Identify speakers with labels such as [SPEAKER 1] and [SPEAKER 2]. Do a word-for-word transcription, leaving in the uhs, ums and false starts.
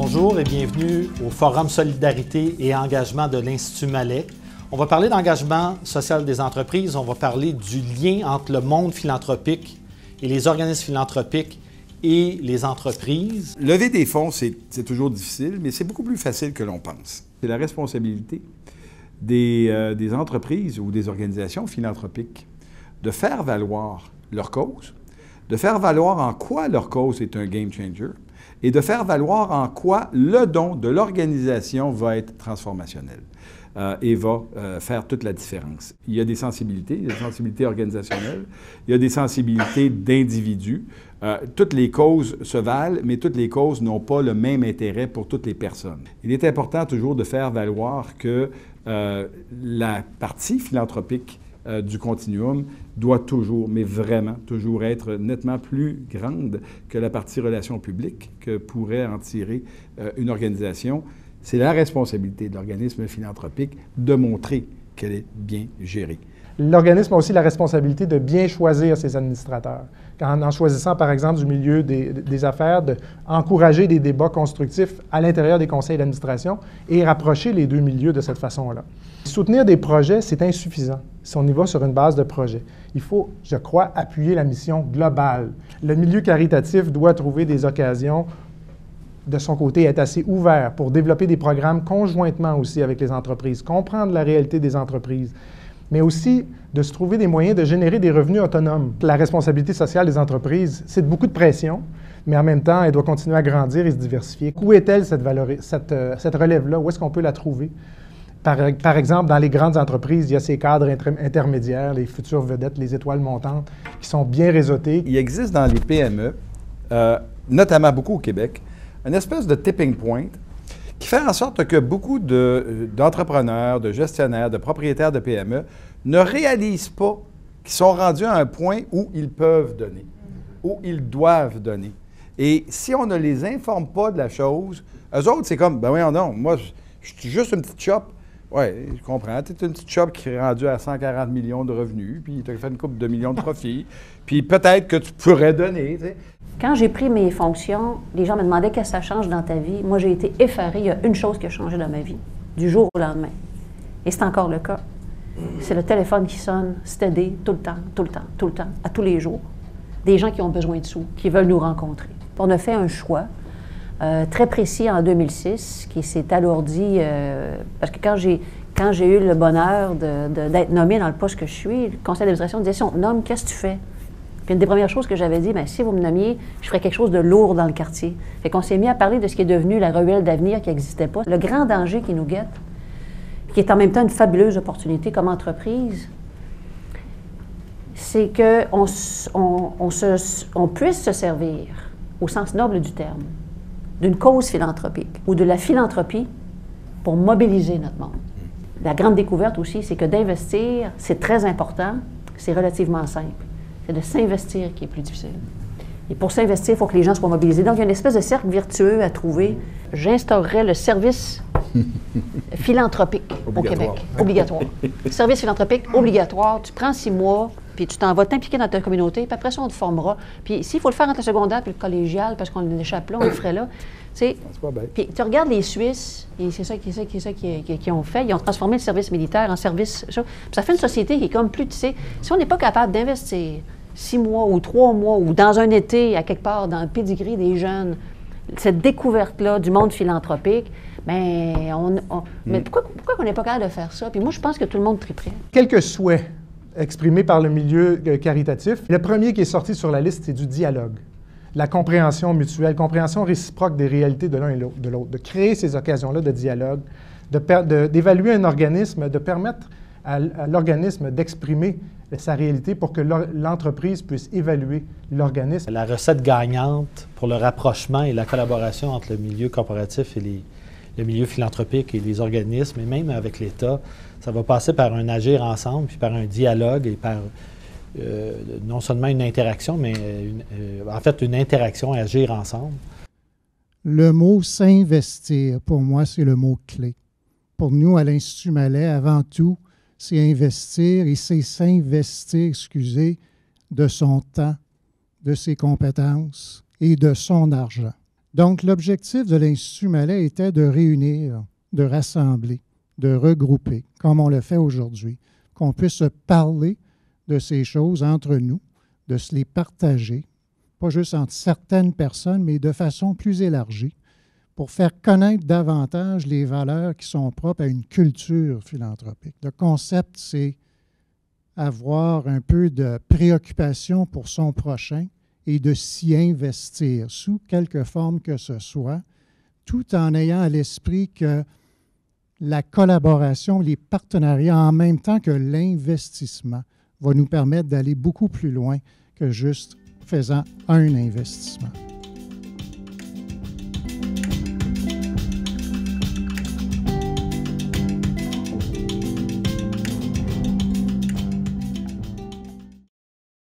[SPEAKER 1] Bonjour et bienvenue au Forum Solidarité et Engagement de l'Institut Mallet. On va parler d'engagement social des entreprises, on va parler du lien entre le monde philanthropique et les organismes philanthropiques et les entreprises.
[SPEAKER 2] Lever des fonds, c'est toujours difficile, mais c'est beaucoup plus facile que l'on pense. C'est la responsabilité des, euh, des entreprises ou des organisations philanthropiques de faire valoir leur cause, de faire valoir en quoi leur cause est un game changer et de faire valoir en quoi le don de l'organisation va être transformationnel euh, et va euh, faire toute la différence. Il y a des sensibilités, il y a des sensibilités organisationnelles, il y a des sensibilités d'individus. Euh, toutes les causes se valent, mais toutes les causes n'ont pas le même intérêt pour toutes les personnes. Il est important toujours de faire valoir que euh, la partie philanthropique Euh, du continuum doit toujours, mais vraiment toujours être nettement plus grande que la partie relations publiques que pourrait en tirer euh, une organisation. C'est la responsabilité de l'organisme philanthropique de montrer qu'elle est bien gérée.
[SPEAKER 3] L'organisme a aussi la responsabilité de bien choisir ses administrateurs. En, en choisissant, par exemple, du milieu des, des affaires, d'encourager des débats constructifs à l'intérieur des conseils d'administration et rapprocher les deux milieux de cette façon-là. Soutenir des projets, c'est insuffisant si on y va sur une base de projet. Il faut, je crois, appuyer la mission globale. Le milieu caritatif doit trouver des occasions de son côté, être assez ouvert pour développer des programmes conjointement aussi avec les entreprises, comprendre la réalité des entreprises, mais aussi de se trouver des moyens de générer des revenus autonomes. La responsabilité sociale des entreprises, c'est de beaucoup de pression, mais en même temps, elle doit continuer à grandir et se diversifier. Où est-elle, cette, cette, euh, cette relève-là? Où est-ce qu'on peut la trouver? Par, par exemple, dans les grandes entreprises, il y a ces cadres inter intermédiaires, les futures vedettes, les étoiles montantes, qui sont bien réseautés.
[SPEAKER 2] Il existe dans les P M E, euh, notamment beaucoup au Québec, une espèce de tipping point qui fait en sorte que beaucoup d'entrepreneurs, de, de gestionnaires, de propriétaires de P M E ne réalisent pas qu'ils sont rendus à un point où ils peuvent donner, où ils doivent donner. Et si on ne les informe pas de la chose, eux autres, c'est comme, ben oui, non, moi, je, je suis juste une petite shop. Oui, je comprends. Tu es une petite shop qui est rendue à cent quarante millions de revenus, puis tu as fait une couple de millions de profits, puis peut-être que tu pourrais donner. Tu sais.
[SPEAKER 4] Quand j'ai pris mes fonctions, les gens me demandaient qu'est-ce que ça change dans ta vie. Moi, j'ai été effarée. Il y a une chose qui a changé dans ma vie, du jour au lendemain. Et c'est encore le cas. C'est le téléphone qui sonne, stédé, tout le temps, tout le temps, tout le temps, à tous les jours. Des gens qui ont besoin de sous, qui veulent nous rencontrer. On a fait un choix euh, très précis en deux mille six qui s'est alourdi euh, parce que quand j'ai quand j'ai eu le bonheur d'être nommée dans le poste que je suis, le conseil d'administration disait « Si on te nomme, qu'est-ce que tu fais? » Puis une des premières choses que j'avais dit, bien, si vous me nommiez, je ferais quelque chose de lourd dans le quartier. Fait qu'on s'est mis à parler de ce qui est devenu la ruelle d'avenir qui n'existait pas. Le grand danger qui nous guette, qui est en même temps une fabuleuse opportunité comme entreprise, c'est qu'on on, on on puisse se servir, au sens noble du terme, d'une cause philanthropique ou de la philanthropie pour mobiliser notre monde. La grande découverte aussi, c'est que d'investir, c'est très important, c'est relativement simple. C'est de s'investir qui est plus difficile. Et pour s'investir, il faut que les gens soient mobilisés. Donc, il y a une espèce de cercle vertueux à trouver. J'instaurerais le service philanthropique au Québec. Obligatoire. Service philanthropique obligatoire. Tu prends six mois, puis tu t'en vas t'impliquer dans ta communauté, puis après ça, on te formera. Puis s'il faut le faire entre le secondaire puis le collégial, parce qu'on échappe là, on le ferait là. C'est pas bête. Puis tu regardes les Suisses, et c'est ça, ça, ça qui, qui, qui ont fait, ils ont transformé le service militaire en service. Ça, puis ça fait une société qui est comme plus, tu sais, si on n'est pas capable d'investir six mois ou trois mois ou dans un été, à quelque part, dans le pedigree des jeunes, cette découverte-là du monde philanthropique, bien, on, on, mm. mais pourquoi, pourquoi on n'est pas capable de faire ça? Puis moi, je pense que tout le monde triperait.
[SPEAKER 3] Quelques souhaits exprimés par le milieu caritatif. Le premier qui est sorti sur la liste, c'est du dialogue. La compréhension mutuelle, compréhension réciproque des réalités de l'un et de l'autre, de créer ces occasions-là de dialogue, d'évaluer un organisme, de permettre à, à l'organisme d'exprimer sa réalité pour que l'entreprise puisse évaluer l'organisme.
[SPEAKER 1] La recette gagnante pour le rapprochement et la collaboration entre le milieu corporatif et les, le milieu philanthropique et les organismes, et même avec l'État, ça va passer par un agir ensemble, puis par un dialogue et par euh, non seulement une interaction, mais une, euh, en fait une interaction à agir ensemble.
[SPEAKER 5] Le mot « s'investir », pour moi, c'est le mot clé. Pour nous, à l'Institut Mallet, avant tout, c'est investir et c'est s'investir, excusez, de son temps, de ses compétences et de son argent. Donc, l'objectif de l'Institut Malais était de réunir, de rassembler, de regrouper, comme on le fait aujourd'hui, qu'on puisse se parler de ces choses entre nous, de se les partager, pas juste entre certaines personnes, mais de façon plus élargie, pour faire connaître davantage les valeurs qui sont propres à une culture philanthropique. Le concept, c'est avoir un peu de préoccupation pour son prochain et de s'y investir sous quelque forme que ce soit, tout en ayant à l'esprit que la collaboration, les partenariats, en même temps que l'investissement, va nous permettre d'aller beaucoup plus loin que juste faisant un investissement.